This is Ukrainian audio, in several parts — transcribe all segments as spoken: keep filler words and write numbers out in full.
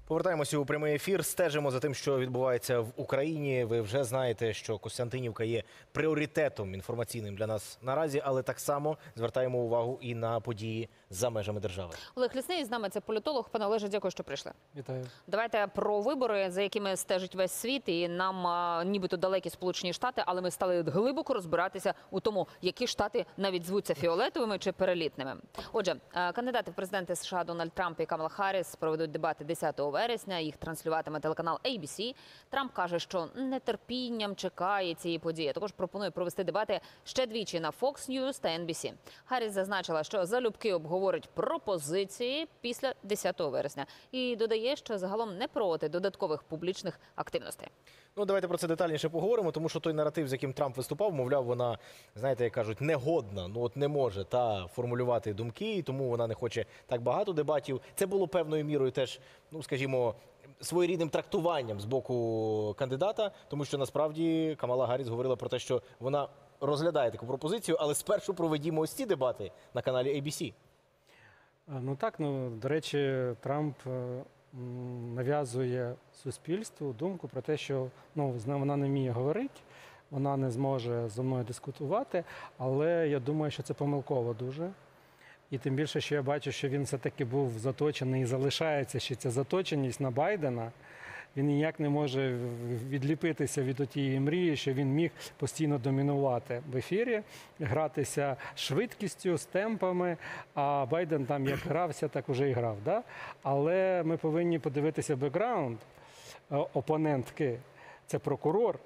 Повертаємося у прямий ефір, стежимо за тим, що відбувається в Україні. Ви вже знаєте, що Костянтинівка є пріоритетом інформаційним для нас наразі, але так само звертаємо увагу і на події за межами держави. Олег Лісний з нами, це політолог. Пане Олеже, дякую, що прийшли. Вітаю. Давайте про вибори, за якими стежить весь світ, і нам а, нібито далекі Сполучені Штати, але ми стали глибоко розбиратися у тому, які штати навіть звуться фіолетовими чи перелітними. Отже, кандидати в президенти США Дональд Трамп і Камала Харріс проведуть дебати десятого вересня, їх транслюватиме телеканал ей бі сі. Трамп каже, що нетерпінням чекає цієї події. Також пропонує провести дебати ще двічі на Fox News та ен бі сі. Харріс зазначила, що залюбки обговорить пропозиції після десятого вересня. І додає, що загалом не проти додаткових публічних активностей. Ну, давайте про це детальніше поговоримо, тому що той наратив, з яким Трамп виступав, мовляв, вона, знаєте, як кажуть, негодна, ну от не може та формулювати думки, і тому вона не хоче так багато дебатів. Це було певною мірою теж, ну, скажімо, своєрідним трактуванням з боку кандидата, тому що насправді Камала Гарріс говорила про те, що вона розглядає таку пропозицію, але спершу проведімо ось ці дебати на каналі ей бі сі. Ну так, ну, до речі, Трамп нав'язує суспільству думку про те, що ну, вона не вміє говорити, вона не зможе зі мною дискутувати, але я думаю, що це помилково дуже. І тим більше, що я бачу, що він все-таки був заточений і залишається ще ця заточеність на Байдена. Він ніяк не може відліпитися від тієї мрії, що він міг постійно домінувати в ефірі, гратися швидкістю, з темпами, а Байден там як грався, так уже і грав. Да? Але ми повинні подивитися бекграунд опонентки. Це прокурор.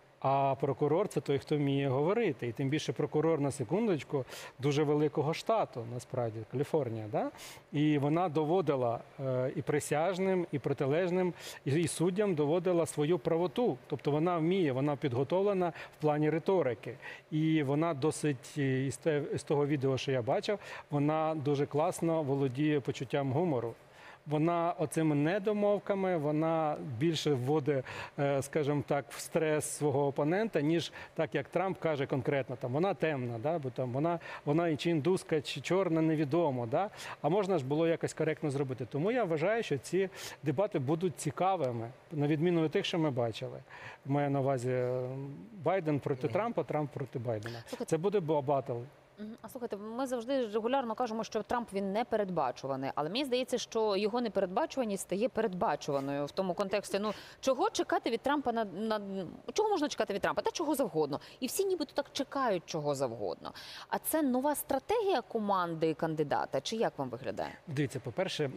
А прокурор – це той, хто вміє говорити. І тим більше прокурор, на секундочку, дуже великого штату, насправді, Каліфорнія. Да? І вона доводила е, і присяжним, і протилежним, і, і суддям доводила свою правоту. Тобто вона вміє, вона підготовлена в плані риторики. І вона досить, із, те, із того відео, що я бачив, вона дуже класно володіє почуттям гумору. Вона оцими недомовками, вона більше вводить, скажімо так, в стрес свого опонента, ніж так, як Трамп каже конкретно, там, вона темна, да? Бо там вона, вона і чи індуска, чи чорна, невідомо. Да? А можна ж було якось коректно зробити. Тому я вважаю, що ці дебати будуть цікавими, на відміну від тих, що ми бачили. Маю на увазі Байден проти Трампа, Трамп проти Байдена. Це буде батл. А слухайте, ми завжди регулярно кажемо, що Трамп він не передбачуваний, але мені здається, що його непередбачуваність стає передбачуваною в тому контексті. Ну, чого чекати від Трампа на, на чого можна чекати від Трампа? Та чого завгодно. І всі нібито так чекають чого завгодно. А це нова стратегія команди кандидата, чи як вам виглядає? Дивіться, по-перше,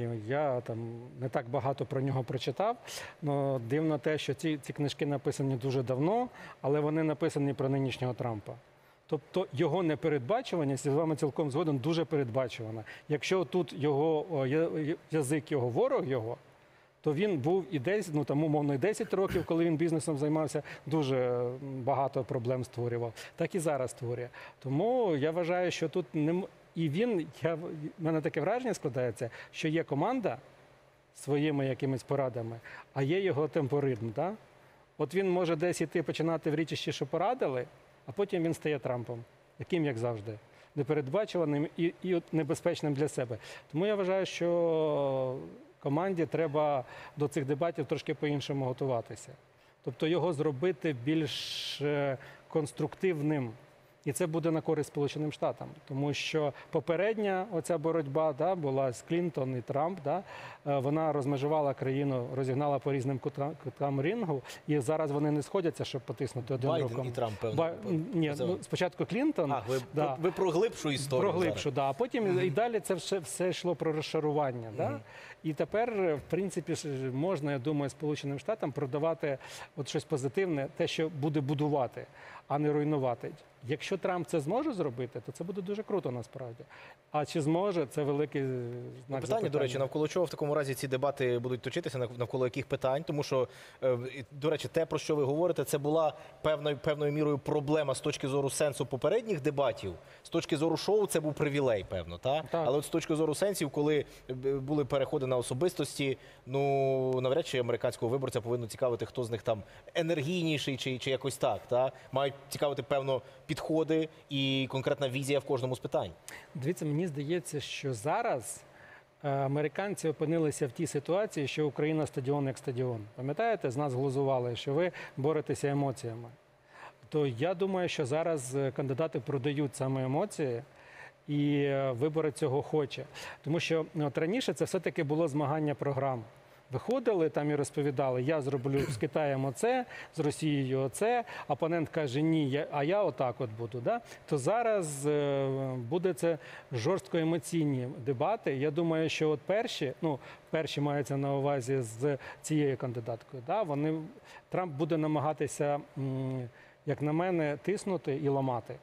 я там не так багато про нього прочитав, але дивно те, що ці, ці книжки написані дуже давно, але вони написані про нинішнього Трампа. Тобто його непередбачуваність, я з вами цілком згоден, дуже передбачувана. Якщо тут його язик, його ворог його, то він був і десь, ну там умовно, і десять років, коли він бізнесом займався, дуже багато проблем створював. Так і зараз створює. Тому я вважаю, що тут не... І він, я... в мене таке враження складається, що є команда своїми якимись порадами, а є його темпоритм. Да? От він може десь іти починати в річищі, що порадили, а потім він стає Трампом, яким, як завжди, непередбачуваним і, і небезпечним для себе. Тому я вважаю, що команді треба до цих дебатів трошки по-іншому готуватися. Тобто його зробити більш конструктивним. І це буде на користь Сполученим Штатам. Тому що попередня оця боротьба да, була з Клінтон і Трамп. Да, вона розмежувала країну, розігнала по різним кутам рингу. І зараз вони не сходяться, щоб потиснути один Байден руком. і Трамп, певно. Ба... Ні, це... ну, спочатку Клінтон. А, ви, да, про, ви про глибшу історію. Про глибшу, да. А потім mm-hmm. і далі це все, все йшло про розшарування. Mm-hmm. Да? І тепер, в принципі, можна, я думаю, Сполученим Штатам продавати от щось позитивне, те, що буде будувати, а не руйнувати. Якщо Трамп це зможе зробити, то це буде дуже круто насправді. А чи зможе, це великий знак питання, запитання. До речі, навколо чого в такому разі ці дебати будуть точитися, навколо яких питань? Тому що, до речі, те, про що ви говорите, це була певною, певною мірою проблема з точки зору сенсу попередніх дебатів. З точки зору шоу це був привілей, певно, та? Так. Але от з точки зору сенсів, коли були переходи на особистості, ну, навряд чи американського виборця повинно цікавити, хто з них там енергійніший чи, чи якось так, та? Мають цікавити, певно, підходи і конкретна візія в кожному з питань. Дивіться, мені здається, що зараз е, американці опинилися в тій ситуації, що Україна стадіон як стадіон. Пам'ятаєте, з нас глузували, що ви боретеся емоціями. То я думаю, що зараз е, кандидати продають саме емоції, і е, виборець цього хоче. Тому що от раніше це все-таки було змагання програм. Виходили там і розповідали, я зроблю з Китаєм оце, з Росією оце, опонент каже, ні, я, а я отак от буду. Да? То зараз е, буде це жорстко емоційні дебати. Я думаю, що от перші, ну, перші маються на увазі з цією кандидаткою, да? Вони, Трамп буде намагатися, м, як на мене, тиснути і ламати.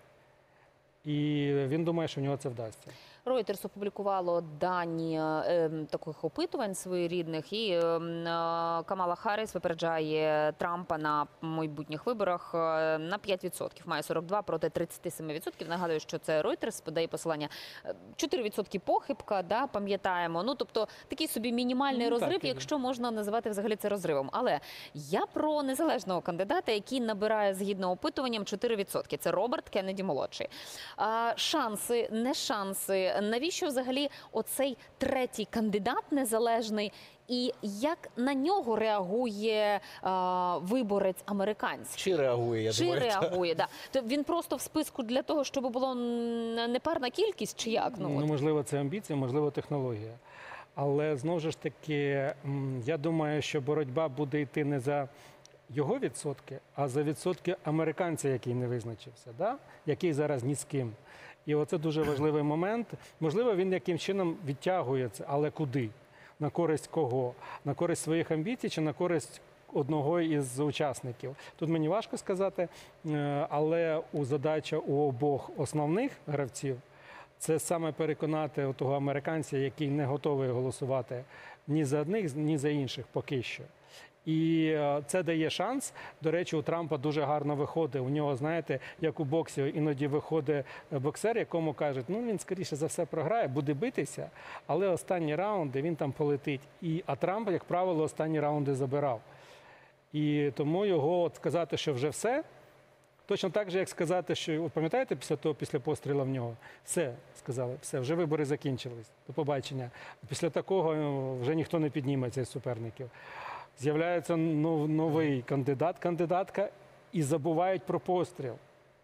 І він думає, що в нього це вдасться. Reuters опублікувало дані е, таких опитувань своєрідних, і е, Камала Харріс випереджає Трампа на майбутніх виборах е, на п'ять відсотків. Має сорок два проти тридцять сім відсотків. Нагадую, що це Reuters подає посилання. чотири відсотки похибка, да, пам'ятаємо. Ну, тобто, такий собі мінімальний Ну, розрив, так, якщо можна називати взагалі це розривом. Але я про незалежного кандидата, який набирає, згідно опитуванням, чотири відсотки. Це Роберт Кеннеді-молодший. А, шанси, не шанси. Навіщо взагалі оцей третій кандидат незалежний, і як на нього реагує а, виборець американський? Чи реагує, я Чи думаю. реагує, да. То він просто в списку для того, щоб було м, непарна кількість, чи як? Ну, Ну, от. можливо, це амбіція, можливо, технологія. Але знову ж таки, м, я думаю, що боротьба буде йти не за його відсотки, а за відсотки американця, який не визначився, да? Який зараз ні з ким. І оце дуже важливий момент. Можливо, він яким чином відтягує це, але куди? На користь кого? На користь своїх амбіцій чи на користь одного із учасників? Тут мені важко сказати, е, але у задача у обох основних гравців це саме переконати того американця, який не готовий голосувати ні за одних, ні за інших поки що. І е, це дає шанс. До речі, у Трампа дуже гарно виходить. У нього, знаєте, як у боксі, іноді виходить боксер, якому кажуть, ну він скоріше за все програє, буде битися, але останні раунди він там полетить. І, а Трамп, як правило, останні раунди забирав. І тому його от сказати, що вже все, точно так же, як сказати, що, от пам'ятаєте, після того, після пострілу в нього, все, сказали, все, вже вибори закінчились, до побачення. Після такого ну, вже ніхто не підніметься з суперників. З'являється нов- новий кандидат, кандидатка, і забувають про постріл.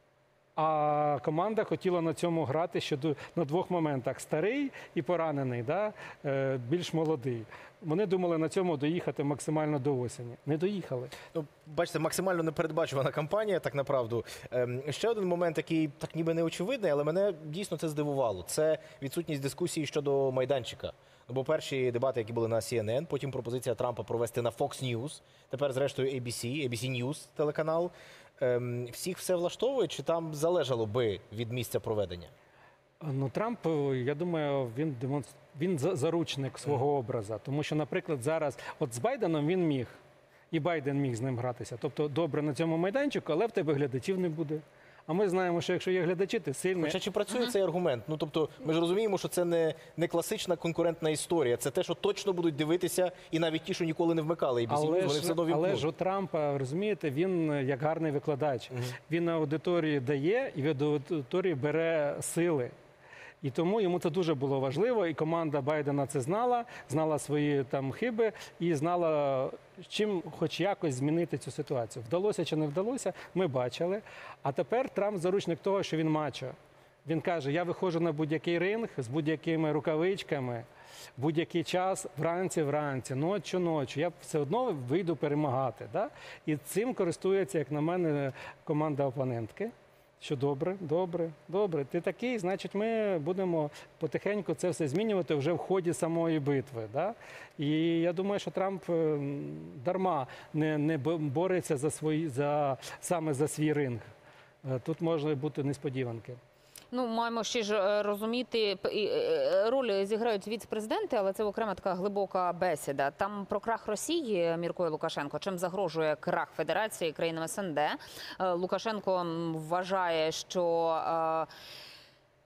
А команда хотіла на цьому грати ще до, на двох моментах: старий і поранений, да? е, більш молодий. Вони думали на цьому доїхати максимально до осені. Не доїхали. Ну, бачите, максимально непередбачувана кампанія, так направду. Ем, ще один момент, який так ніби не очевидний, але мене дійсно це здивувало. Це відсутність дискусії щодо майданчика. Ну, бо перші дебати, які були на Сі Ен Ен, потім пропозиція Трампа провести на Фокс Ньюс, тепер зрештою Ей Би Сі, Ей Би Сі News телеканал. Ем, всіх все влаштовує, чи там залежало би від місця проведення? Ну, Трамп, я думаю, він демонстр... він за- заручник свого образа. Тому що, наприклад, зараз, от з Байденом він міг, і Байден міг з ним гратися. Тобто, добре на цьому майданчику, але в тебе глядачів не буде. А ми знаємо, що якщо є глядачі, ти сильний. Хоча чи працює цей аргумент? Ну, тобто, ми ж розуміємо, що це не, не класична конкурентна історія. Це те, що точно будуть дивитися, і навіть ті, що ніколи не вмикали Ей Би Сі News, Але вони ж, все одно але вімкнуть. ж у Трампа, розумієте, він е, як гарний викладач. Він на аудиторії дає і від аудиторії бере сили. І тому йому це дуже було важливо, і команда Байдена це знала, знала свої там хиби і знала, чим хоч якось змінити цю ситуацію. Вдалося чи не вдалося, ми бачили. А тепер Трамп заручник того, що він мачо. Він каже, я виходжу на будь-який ринг з будь-якими рукавичками, будь-який час, вранці, вранці, ночі, ночі. Я все одно вийду перемагати. Да? І цим користується, як на мене, команда опонентки. Що добре, добре, добре. Ти такий, значить, ми будемо потихеньку це все змінювати вже в ході самої битви. Да? І я думаю, що Трамп е, дарма не, не бо- бореться за свої, за, саме за свій ринг. Е, Тут можуть бути несподіванки. Ну, маємо ще ж е, розуміти, п- і, е, роль зіграють віце-президенти, але це окрема така глибока бесіда. Там про крах Росії міркує Лукашенко. Чим загрожує крах Федерації країнам Ес Ен Де? Е, Лукашенко м, вважає, що е,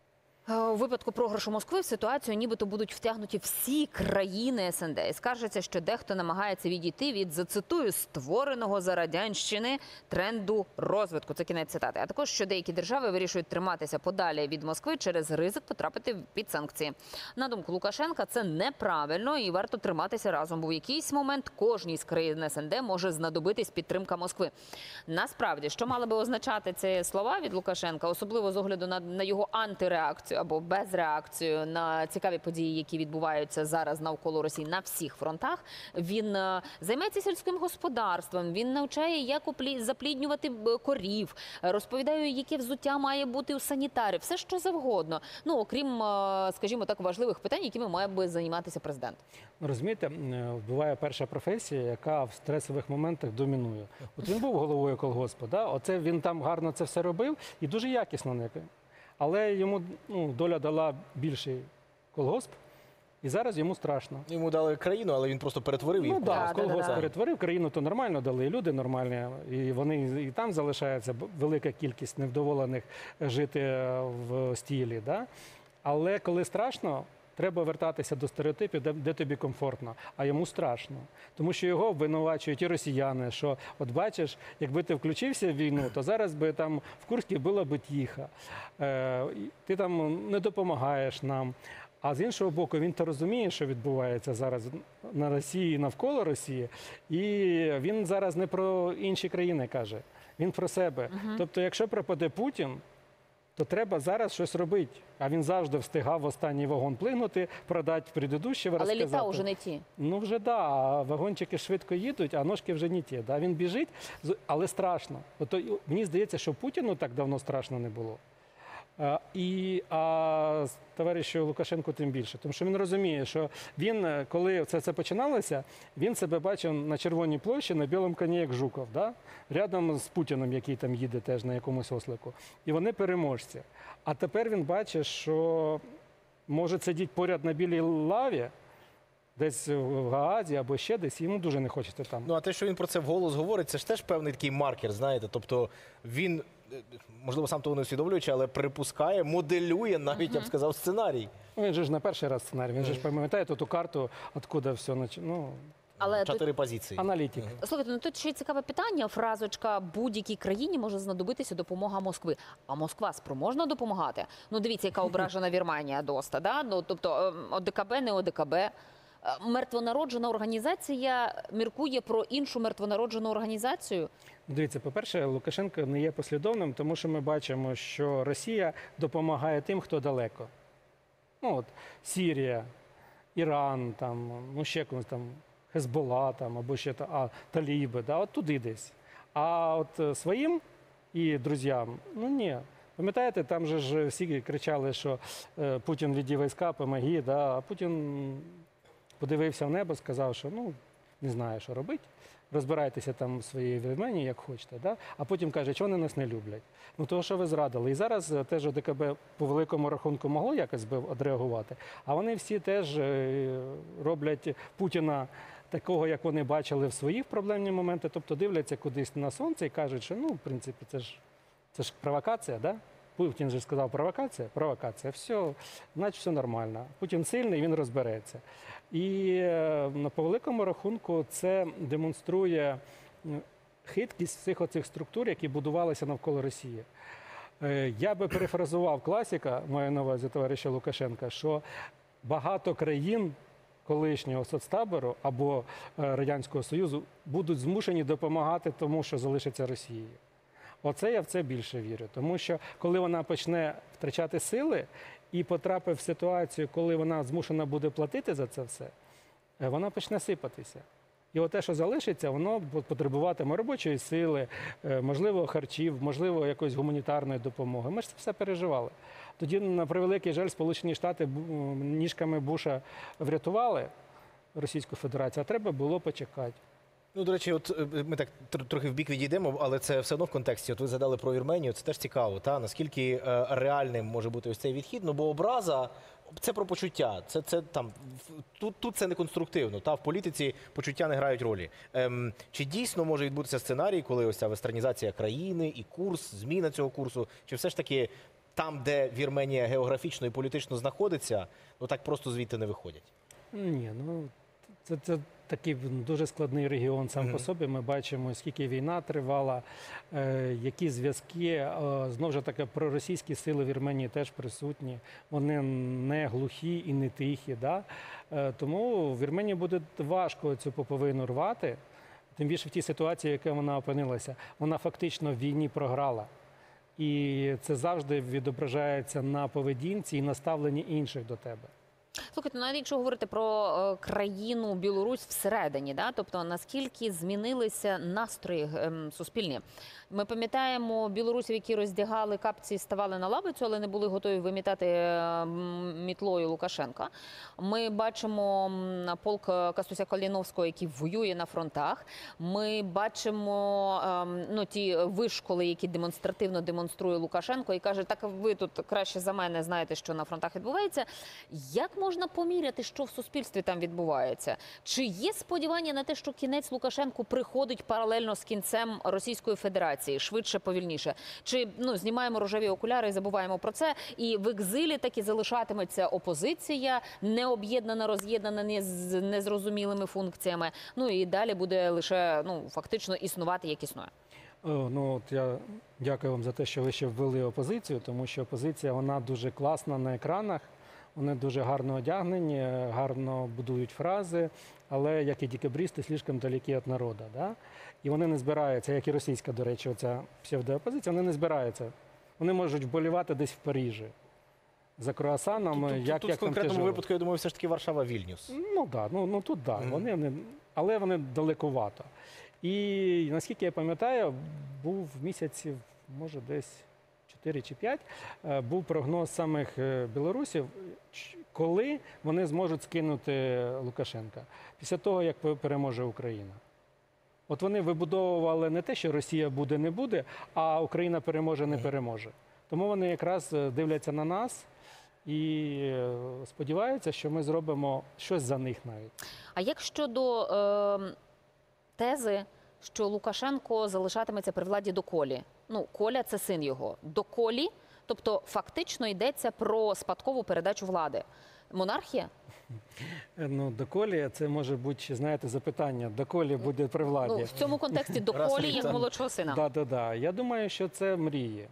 У випадку програшу Москви в ситуацію нібито будуть втягнуті всі країни СНД. І скаржиться, що дехто намагається відійти від, зацитую, створеного за радянщини тренду розвитку. Це кінець цитати. А також, що деякі держави вирішують триматися подалі від Москви через ризик потрапити під санкції. На думку Лукашенка, це неправильно і варто триматися разом, бо в якийсь момент кожній з країн СНД може знадобитись підтримка Москви. Насправді, що мали би означати ці слова від Лукашенка, особливо з огляду на, на його антиреакцію або безреакцію на цікаві події, які відбуваються зараз навколо Росії на всіх фронтах. Він е, займається сільським господарством, він навчає, як оплі- запліднювати б- корів, розповідає, яке взуття має бути у санітарів, все що завгодно. Ну, окрім, е, скажімо так, важливих питань, якими має би займатися президент. Ну, розумієте, е, буває перша професія, яка в стресових моментах домінує. От він був головою колгоспу, да? Оце він там гарно це все робив і дуже якісно. не- Але йому ну, доля дала більший колгосп, і зараз йому страшно. Йому дали країну, але він просто перетворив їх. Ну Да, так, да, колгосп да. перетворив, країну то нормально дали, і люди нормальні, і вони і там залишається б- велика кількість невдоволених жити е, в стілі. Да? Але коли страшно, треба вертатися до стереотипів, де, де тобі комфортно, а йому страшно. Тому що його обвинувачують і росіяни, що от бачиш, якби ти включився в війну, то зараз би там в Курській було би тихо, е, і ти там не допомагаєш нам. А з іншого боку, він то розуміє, що відбувається зараз на Росії, навколо Росії, і він зараз не про інші країни каже, він про себе. Тобто, якщо пропаде Путін, то треба зараз щось робити. А він завжди встигав в останній вагон плигнути, продати предыдущого, Але розказати. літа вже не ті. Ну вже да, а вагончики швидко їдуть, а ножки вже не ті. Да? Він біжить, з- але страшно. Ото, й- мені здається, що Путіну так давно страшно не було. А, і а з товаришу Лукашенку тим більше. Тому що він розуміє, що він, е, коли це, це починалося, він себе бачив на Червоній площі на білому коні, як Жуков, да? Рядом з Путіним, який там їде теж на якомусь ослику. І вони переможці. А тепер він бачить, що може сидіти поряд на білій лаві, десь в Гаазі або ще десь, йому дуже не хочеться там. Ну, а те, що він про це вголос говорить, це ж теж певний такий маркер, знаєте. Тобто він, е, можливо, сам того не усвідомлюючи, але припускає, моделює навіть, я б сказав, сценарій. Ну, він же ж на перший раз сценарій, він же ж пам'ятає ту карту, откуда все нач... ну, Але тут, Чотири позиції. аналітик. слухайте, ну тут ще й цікаве питання. Фразочка «будь-якій країні може знадобитися допомога Москви». А Москва спроможна допомагати? Ну дивіться, яка ображена Вірменія доста, да? Ну, тобто ем, ОДКБ, не ОДКБ. Е, Мертвонароджена організація міркує про іншу мертвонароджену організацію. Дивіться, по-перше, Лукашенко не є послідовним, тому що ми бачимо, що Росія допомагає тим, хто далеко. Ну, от, Сірія, Іран, там, ну, ще комусь там, Хезбола, там, або ще та, а, Таліби, да, от туди десь. А от е, своїм і друзям, ну ні. Пам'ятаєте, там же ж всі кричали, що е, Путін відвів війська, помоги, да, а Путін подивився в небо, сказав, що ну, не знаю, що робити. Розбирайтеся там в своїй Вірменії, як хочете. Да? А потім каже, що вони нас не люблять. Ну, того, що ви зрадили. І зараз е, теж ОДКБ по великому рахунку могло якось би відреагувати, а вони всі теж е, роблять Путіна такого, як вони бачили в своїх проблемні моменти, тобто дивляться кудись на сонце і кажуть, що, ну, в принципі, це ж, це ж провокація, да? Путін же сказав, провокація, провокація, все, значить все нормально. Путін сильний, він розбереться. І е, на по великому рахунку це демонструє м, хиткість всіх оцих структур, які будувалися навколо Росії. Е, Я би перефразував класика, маю на увазі товариша Лукашенка, що багато країн колишнього соцтабору або е, Радянського Союзу будуть змушені допомагати тому, що залишиться Росією. Оце я в це більше вірю. Тому що коли вона почне втрачати сили і потрапить в ситуацію, коли вона змушена буде платити за це все, е, вона почне сипатися. І от те, що залишиться, воно буде потребуватиме робочої сили, е, можливо, харчів, можливо, якоїсь гуманітарної допомоги. Ми ж це все переживали. Тоді, на превеликий жаль, Сполучені Штати бу- ніжками Буша врятували Російську Федерацію, а треба було почекати. Ну, до речі, от е, ми так тр- трохи в бік відійдемо, але це все одно в контексті. От ви згадали про Вірменію, це теж цікаво, та наскільки е, реальним може бути ось цей відхід. Ну, бо образа це про почуття. Це, це там в- тут, тут це не конструктивно. Та в політиці почуття не грають ролі. Ем, чи дійсно може відбутися сценарій, коли ось ця вестернізація країни і курс, зміна цього курсу, чи все ж таки там, де Вірменія географічно і політично знаходиться, ну так просто звідти не виходять. Ні, ну це, це такий дуже складний регіон сам Мгм. по собі. Ми бачимо, скільки війна тривала, е, які зв'язки. Е, знову ж таки, проросійські сили в Вірменії теж присутні. Вони не глухі і не тихі. Да? Е, тому Вірменії буде важко цю поповину рвати. Тим більше в тій ситуації, в якій вона опинилася. Вона фактично в війні програла. І це завжди відображається на поведінці і на ставленні інших до тебе. Слухайте, навіть якщо говорити про е, країну Білорусь всередині, да? Тобто наскільки змінилися настрої ем, суспільні. Ми пам'ятаємо білорусів, які роздягали капці, ставали на лавицю, але не були готові вимітати е, м, мітлою Лукашенка. Ми бачимо м, полк Кастуся Каліновського, який воює на фронтах. Ми бачимо ем, ну, ті вишколи, які демонстративно демонструє Лукашенко і каже, так ви тут краще за мене знаєте, що на фронтах відбувається. Як можна поміряти, що в суспільстві там відбувається? Чи є сподівання на те, що кінець Лукашенку приходить паралельно з кінцем Російської Федерації, швидше, повільніше? Чи ну, знімаємо рожеві окуляри і забуваємо про це, і в екзилі таки залишатиметься опозиція, не об'єднана, роз'єднана не з незрозумілими функціями, ну і далі буде лише ну, фактично існувати, як існує? О, ну от я дякую вам за те, що ви ще ввели опозицію, тому що опозиція вона дуже класна на екранах. Вони дуже гарно одягнені, гарно будують фрази, але, як і декабристи, слишком далекі від народу. Да? І вони не збираються, як і російська, до речі, оця псевдоопозиція, вони не збираються. Вони можуть вболівати десь в Парижі за круасаном, Тут, тут, як, тут як в там конкретному тяжело. випадку, я думаю, все ж таки Варшава-Вільнюс. Ну так, да, ну, ну тут так, да. Мгм. вони, не, але вони далекувато. І наскільки я пам'ятаю, був місяців, може десь чотири чи п'ять, е, був прогноз самих е, білорусів, ч- коли вони зможуть скинути Лукашенка після того, як пе- переможе Україна. От вони вибудовували не те, що Росія буде, не буде, а Україна переможе, не переможе. Тому вони якраз е, дивляться на нас і е, сподіваються, що ми зробимо щось за них навіть. А як щодо е, тези, що Лукашенко залишатиметься при владі доколі? Ну, Коля – це син його. Доколі, тобто фактично йдеться про спадкову передачу влади. Монархія? Е, Ну, доколі це може бути, ще, знаєте, запитання, доколі буде при владі. Ну, в цьому контексті доколі як там. молодшого сина. Да, да, да. Я думаю, що це мрії.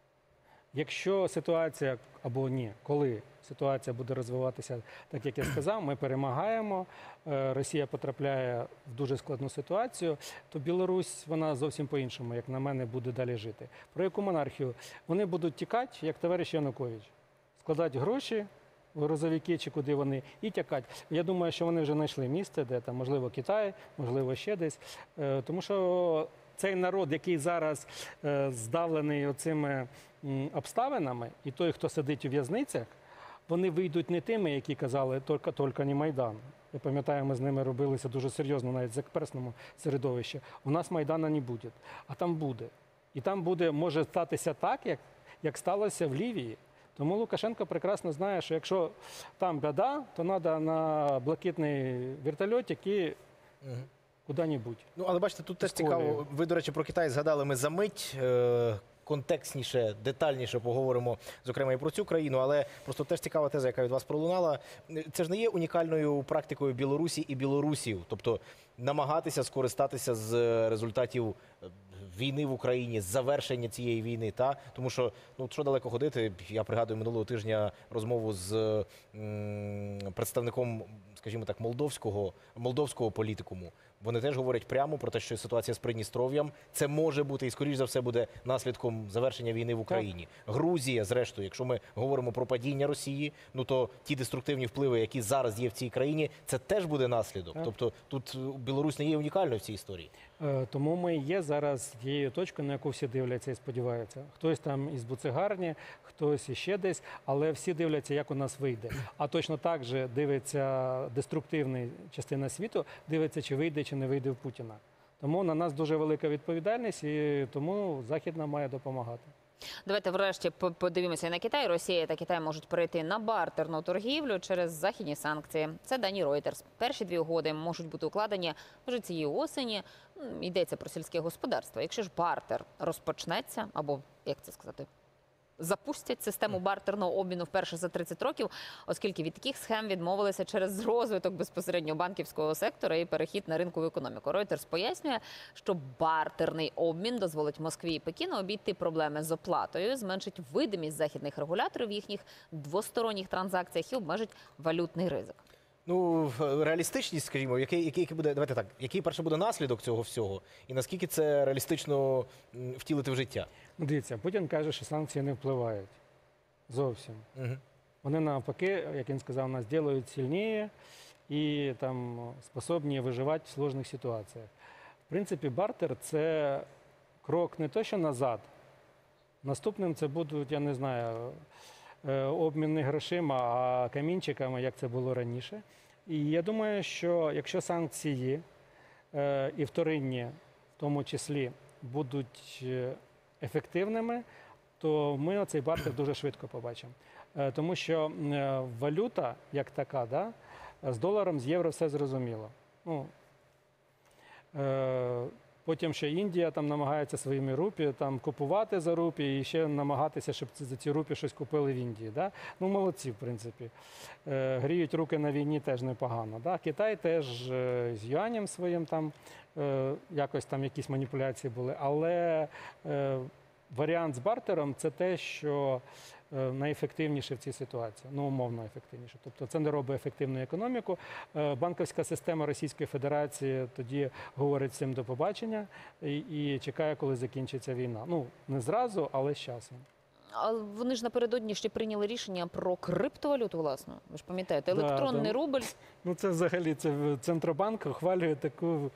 Якщо ситуація, або ні, коли ситуація буде розвиватися так, як я сказав, ми перемагаємо, е, Росія потрапляє в дуже складну ситуацію, то Білорусь, вона зовсім по-іншому, як на мене, буде далі жити. Про яку монархію? Вони будуть тікати, як товариш Янукович. Складати гроші в грузовики чи куди вони, і тікати. Я думаю, що вони вже знайшли місце, де там, можливо, Китай, можливо, ще десь. Е, Тому що цей народ, який зараз е, здавлений оцими м, обставинами, і той, хто сидить у в'язницях, вони вийдуть не тими, які казали «тільки, тільки не Майдан». Я пам'ятаю, ми з ними робилися дуже серйозно, навіть в експресному середовищі. У нас Майдана не буде, а там буде. І там буде, може статися так, як, як сталося в Лівії. Тому Лукашенко прекрасно знає, що якщо там біда, то треба на блакитний вертольотик і Мгм. куди-небудь. Ну, але бачите, тут теж З Колею. цікаво. Ви, до речі, про Китай згадали ми за мить. Е, контекстніше, детальніше поговоримо, зокрема, і про цю країну, але просто теж цікава теза, яка від вас пролунала. Це ж не є унікальною практикою Білорусі і білорусів, тобто намагатися скористатися з результатів війни в Україні, з завершення цієї війни, та тому що ну що далеко ходити. Я пригадую минулого тижня розмову з м, представником, скажімо так, молдовського молдовського політикуму. Вони теж говорять прямо про те, що ситуація з Придністров'ям це може бути і скоріш за все буде наслідком завершення війни в Україні. Грузія, зрештою, якщо ми говоримо про падіння Росії, ну то ті деструктивні впливи, які зараз є в цій країні, це теж буде наслідок. Так. Тобто тут Білорусь не є унікальною в цій історії. Е, Тому ми є зараз тією точкою, на яку всі дивляться і сподіваються. Хтось там із буцегарні, хтось іще десь, але всі дивляться, як у нас вийде. А точно так же дивиться деструктивна частина світу, дивиться, чи вийде, чи не вийде в Путіна. Тому на нас дуже велика відповідальність, і тому Захід нам має допомагати. Давайте врешті по- подивимося і на Китай. Росія та Китай можуть перейти на бартерну торгівлю через західні санкції. Це дані Reuters. Перші дві угоди можуть бути укладені вже цієї осені. М, Йдеться про сільське господарство. Якщо ж бартер розпочнеться, або, як це сказати, запустять систему бартерного обміну вперше за тридцять років, оскільки від таких схем відмовилися через розвиток безпосередньо банківського сектора і перехід на ринкову економіку. Reuters пояснює, що бартерний обмін дозволить Москві і Пекіну обійти проблеми з оплатою, зменшить видимість західних регуляторів в їхніх двосторонніх транзакціях і обмежить валютний ризик. Ну, реалістичність, скажімо, який, який, який буде, давайте так, який перше буде наслідок цього всього, і наскільки це реалістично м, втілити в життя? Ну, дивіться, Путін каже, що санкції не впливають зовсім. Угу. Вони навпаки, як він сказав, нас роблять сильніше і там способні виживати в складних ситуаціях. В принципі, бартер – це крок не то, що назад. Наступним це будуть, я не знаю, е, обмін не грошима, а камінчиками, як це було раніше. І я думаю, що якщо санкції е, і вторинні, в тому числі, будуть е, ефективними, то ми оцей бартер дуже швидко побачимо. Е, Тому що е, валюта, як така, да, з доларом, з євро все зрозуміло. Ну, е, Потім ще Індія там намагається своїми рупі там купувати за рупі і ще намагатися, щоб ці- за ці рупі щось купили в Індії. Да? Ну, молодці, в принципі. Е, Гріють руки на війні теж непогано. Да? Китай теж е, з юанем своїм там е, якось там якісь маніпуляції були. Але е, варіант з бартером – це те, що е, найефективніше в цій ситуації, ну, умовно ефективніше. Тобто це не робить ефективну економіку. Е, Банківська система Російської Федерації тоді говорить всім до побачення і, і чекає, коли закінчиться війна. Ну, не зразу, але з часом. А вони ж напередодні ще прийняли рішення про криптовалюту, власне. Ви ж пам'ятаєте, Да, електронний да. рубль. Ну, це взагалі це в- Центробанк ухвалює таку,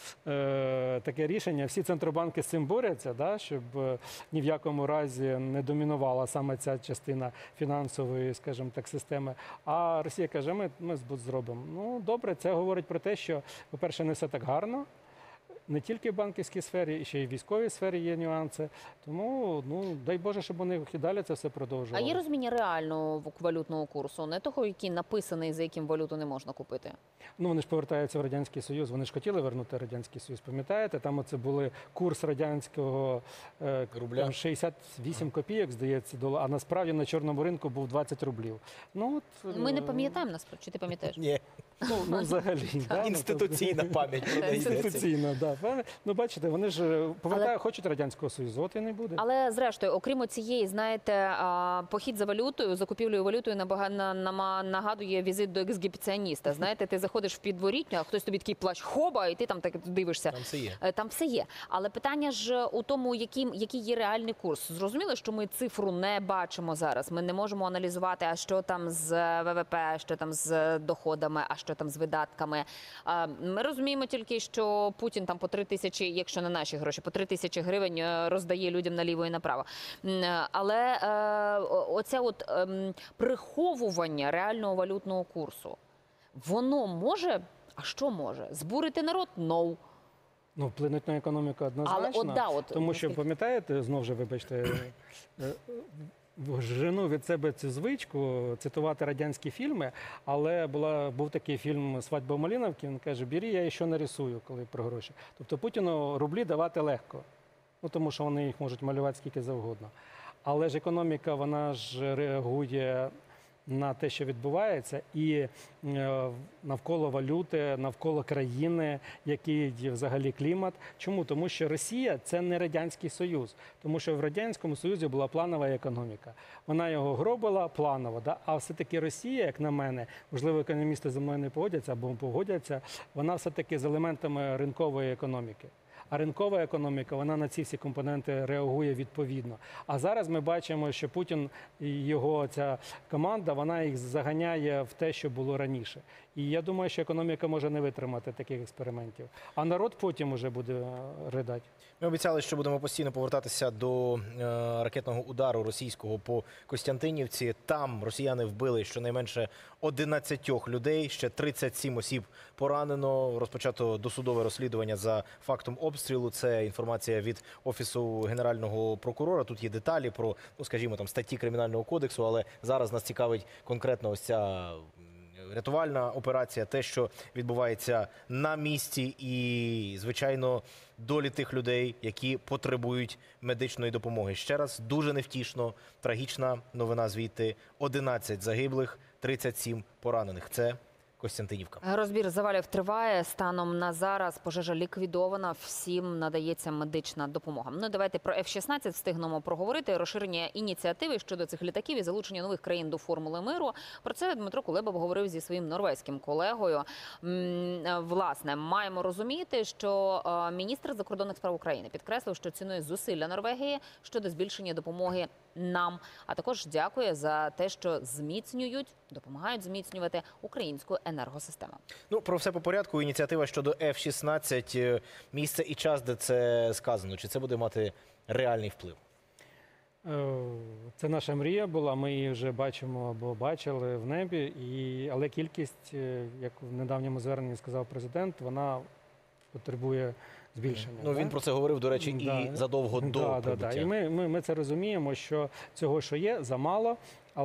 е, таке рішення. Всі центробанки з цим борються, да, щоб е, ні в якому разі не домінувала саме ця частина фінансової, скажімо так, системи. А Росія каже, ми, ми збут зробимо. Ну, добре, це говорить про те, що, по-перше, не все так гарно. Не тільки в банківській сфері, і ще й в військовій сфері є нюанси. Тому, ну, дай Боже, щоб вони і далі це все А продовжували. є розуміння реального в- валютного курсу, не того, який написаний, за яким валюту не можна купити. Ну, вони ж повертаються в Радянський Союз, вони ж хотіли вернути Радянський Союз, пам'ятаєте? Там оце були курс радянського е, Рубля. там шістдесят вісім копійок, здається, долар, а насправді на чорному ринку був двадцять рублів. Ну, от, Ми не е, пам'ятаємо, насправді, чи ти пам'ятаєш? Ні, Ну, ну взагалі. да, ну, інституційна пам'ять про неї йдеться. Інституційно, да. Певне. Ну, бачите, вони ж е, повертають, хочуть Радянського Союзу, от і не буде. Але зрештою, окрім цієї, знаєте, а, похід за валютою, закупівлею валютою набага- на- нама- нагадує візит до ексгібіціоніста. Знаєте, ти заходиш в підворітню, а хтось тобі такий плащ хоба, і ти там так дивишся. Там все є. Е, Там все є. Але питання ж у тому, який, який є реальний курс. Зрозуміло, що ми цифру не бачимо зараз. Ми не можемо аналізувати, а що там з ВВП, що там з доходами, а що там з видатками. А, Ми розуміємо тільки, що Путін там по три тисячі, якщо не наші гроші, по три тисячі гривень е, роздає людям наліво і направо. М, е, Але е, о- оце от ем, приховування реального валютного курсу, воно може, а що може? Збурити народ? No. Ну, вплинуть на економіку однозначно. Але от, да, от, Тому що, наскільки- пам'ятаєте, знову ж вибачте, е, е, жену від себе цю звичку цитувати радянські фільми, але була, був такий фільм «Свадьба в Малиновці», він каже, бери, я ще нарисую, коли про гроші. Тобто Путіну рублі давати легко, ну, тому що вони їх можуть малювати скільки завгодно. Але ж економіка, вона ж реагує на те, що відбувається, і е, навколо валюти, навколо країни, який є взагалі клімат. Чому? Тому що Росія – це не Радянський Союз, тому що в Радянському Союзі була планова економіка. Вона його гробила планово, да? А все-таки Росія, як на мене, можливо, економісти зі мною не погодяться або погодяться, вона все-таки з елементами ринкової економіки. А ринкова економіка, вона на ці всі компоненти реагує відповідно. А зараз ми бачимо, що Путін і його ця команда, вона їх заганяє в те, що було раніше. І я думаю, що економіка може не витримати таких експериментів. А народ потім уже буде е, ридати. Ми обіцяли, що будемо постійно повертатися до е, ракетного удару російського по Костянтинівці. Там росіяни вбили щонайменше одинадцять людей, ще тридцять сім осіб поранено. Розпочато досудове розслідування за фактом обстрілу. Це інформація від Офісу Генерального прокурора. Тут є деталі про, ну скажімо, там статті Кримінального кодексу, але зараз нас цікавить конкретно ось ця рятувальна операція, те, що відбувається на місці, і, звичайно, долі тих людей, які потребують медичної допомоги. Ще раз, дуже невтішно, трагічна новина звідти. одинадцять загиблих, тридцять сім поранених. Це Костянтинівка. Розбір завалів триває. Станом на зараз пожежа ліквідована. Всім надається медична допомога. Ну, давайте про еф шістнадцять встигнемо проговорити. Розширення ініціативи щодо цих літаків і залучення нових країн до Формули миру. Про це Дмитро Кулеба говорив зі своїм норвезьким колегою. Власне, маємо розуміти, що міністр закордонних справ України підкреслив, що цінує зусилля Норвегії щодо збільшення допомоги нам, а також дякує за те, що зміцнюють, допомагають зміцнювати українську енергосистему. Ну, про все по порядку. Ініціатива щодо еф шістнадцять, місце і час, де це сказано. Чи це буде мати реальний вплив? Це наша мрія була, ми її вже бачимо або бачили в небі, і, але кількість, як в недавньому зверненні сказав президент, вона потребує збільшення. Ну, да? він про це говорив, до речі, Да. і задовго до Да, да, прибуття. да. І ми, ми, ми це розуміємо, що цього, що є, замало,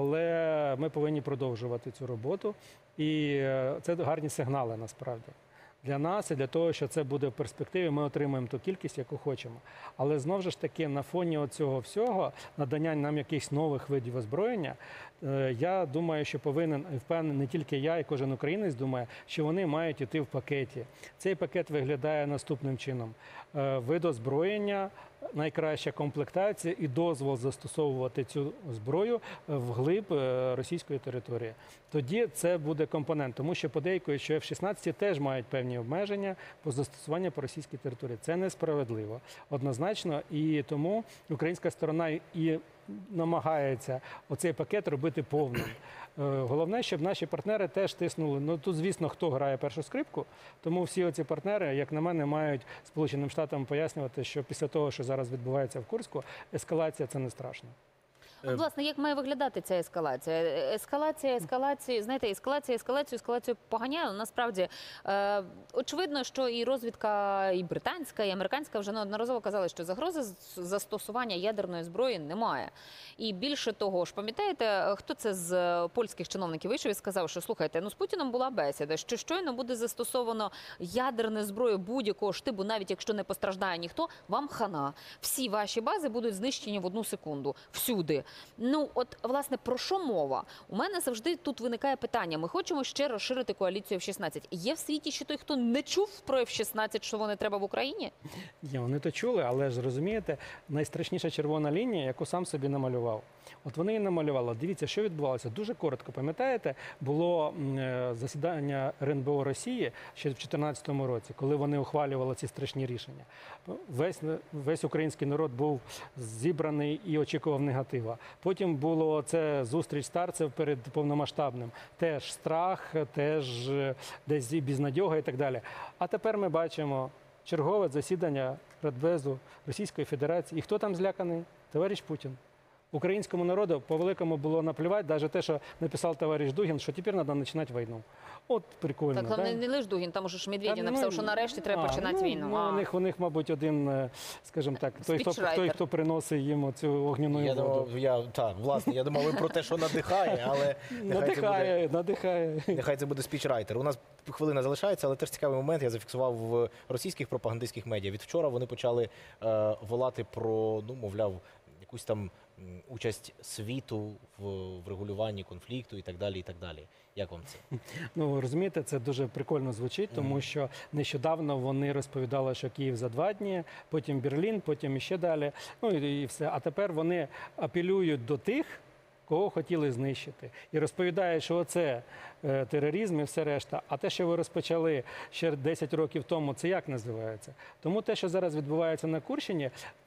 але ми повинні продовжувати цю роботу. І е, це гарні сигнали, насправді. Для нас і для того, що це буде в перспективі, ми отримаємо ту кількість, яку хочемо. Але знову ж таки, на фоні цього всього, надання нам якихось нових видів озброєння, е, я думаю, що повинен, і впевнений, не тільки я, і кожен українець думає, що вони мають йти в пакеті. Цей пакет виглядає наступним чином. Е, вид озброєння, найкраща комплектація і дозвол застосовувати цю зброю вглиб е, російської території. Тоді це буде компонент, тому що подейкують, що еф шістнадцять теж мають певні обмеження по застосуванню по російській території. Це несправедливо, однозначно, і тому українська сторона і намагається оцей пакет робити повним. Головне, щоб наші партнери теж тиснули. Ну, тут, звісно, хто грає першу скрипку, тому всі оці партнери, як на мене, мають Сполученим Штатам пояснювати, що після того, що зараз відбувається в Курську, ескалація – це не страшно. Ну, власне, як має виглядати ця ескалація? Ескалація, ескалація, знаєте, ескалація, ескалацію, ескалацію поганяє. Але насправді, е, очевидно, що і розвідка, і британська, і американська вже неодноразово казали, що загрози застосування ядерної зброї немає. І більше того ж, пам'ятаєте, хто це з польських чиновників вийшов і сказав, що, слухайте, ну з Путіном була бесіда, що щойно буде застосовано ядерне зброю будь-якого штибу, навіть якщо не постраждає ніхто, вам хана. Всі ваші бази будуть знищені в одну секунду. Всюди. Ну, от, власне, про що мова? У мене завжди тут виникає питання. Ми хочемо ще розширити коаліцію еф шістнадцять. Є в світі ще той, хто не чув про еф шістнадцять, що вони треба в Україні? Ні, вони то чули, але ж розумієте, найстрашніша червона лінія, яку сам собі намалював. От вони її намалювали. Дивіться, що відбувалося. Дуже коротко, пам'ятаєте, було засідання ер ен бе о Росії ще в дві тисячі чотирнадцятому році, коли вони ухвалювали ці страшні рішення. Весь, весь український народ був зібраний і очікував негатива. Потім було це зустріч старців перед повномасштабним. Теж страх, теж десь безнадьога і так далі. А тепер ми бачимо чергове засідання Радбезу Російської Федерації. І хто там зляканий? Товариш Путін. Українському народу по-великому було наплювати, навіть те, що написав товариш Дугін, що тепер треба починати війну. От прикольно. Так, да? не, не лише Дугін, там уже ж Медведєв Та, написав, ну, що нарешті треба а, починати ну, війну. Ну, А. у, них, у них, мабуть, один, скажімо так, той, хто, Спічрайтер. той, хто приносить їм цю огняну Я воду. думав, я, так, власне, я думав, ви про те, що надихає, але нехай це буде, Надихає, надихає. нехай це буде спічрайтер. У нас хвилина залишається, але теж цікавий момент я зафіксував в російських пропагандистських медіа. Від вчора вони почали е, волати про, ну, мовляв, якусь там м, участь світу в, в регулюванні конфлікту і так далі, і так далі. Як вам це? Ну, розумієте, це дуже прикольно звучить, тому що нещодавно вони розповідали, що Київ за два дні, потім Берлін, потім іще далі, ну і, і все. А тепер вони апелюють до тих, кого хотіли знищити. І розповідають, що це е, тероризм і все решта. А те, що ви розпочали ще десять років тому, це як називається? Тому те, що зараз відбувається на Курщині,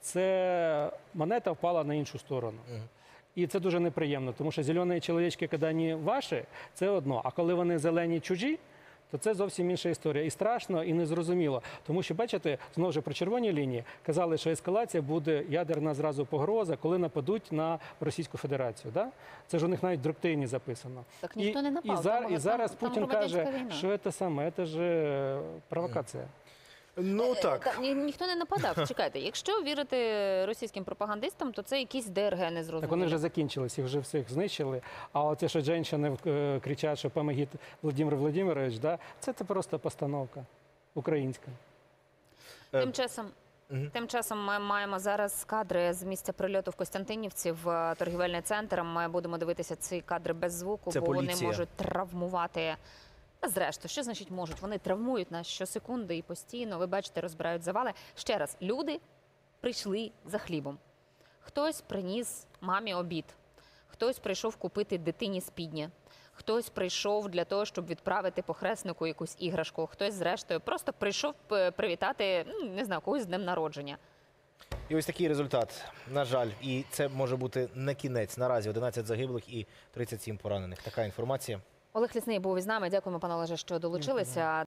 це монета впала на іншу сторону. І це дуже неприємно, тому що зелені чоловічки, коли вони ваші, це одно. А коли вони зелені чужі, то це зовсім інша історія. І страшно, і незрозуміло. Тому що, бачите, знову ж про червоні лінії казали, що ескалація буде ядерна зразу погроза, коли нападуть на Російську Федерацію. Да? Це ж у них навіть в доктрині записано. Так ніхто і, не напав. І, зар, там, і зараз там, Путін там каже, війна. що це саме, це ж провокація. Ну так. Та, ні, ніхто не нападав. Чекайте, якщо вірити російським пропагандистам, то це якісь ДРГ незрозумілі. Так вони вже закінчились, їх вже всіх знищили. А оце, що жінки е, кричать, що «Помогіть, Володимир Володимирович», да, це це просто постановка українська. Тим часом, Мгм. тим часом ми маємо зараз кадри з місця прильоту в Костянтинівці в е, торгівельний центр. Ми будемо дивитися ці кадри без звуку, Це бо вони поліція. можуть травмувати. Та зрештою, що значить можуть? Вони травмують нас щосекунди і постійно. Ви бачите, розбирають завали. Ще раз, люди прийшли за хлібом. Хтось приніс мамі обід, хтось прийшов купити дитині спідня, хтось прийшов для того, щоб відправити похреснику якусь іграшку, хтось, зрештою, просто прийшов е, привітати, ну, не знаю, когось з днем народження. І ось такий результат, на жаль. І це може бути не кінець. Наразі одинадцять загиблих і тридцять сім поранених. Така інформація. Олег Лісний був із нами. Дякуємо, пане Олеже, що долучилися.